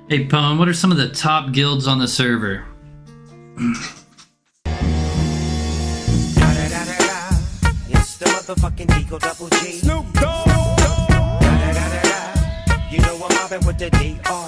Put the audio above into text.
Hey, Pwn, what are some of the top guilds on the server? It's the motherfucking Eagle Double G. Snoop Dogg. You know I'm mobbing with the D.R.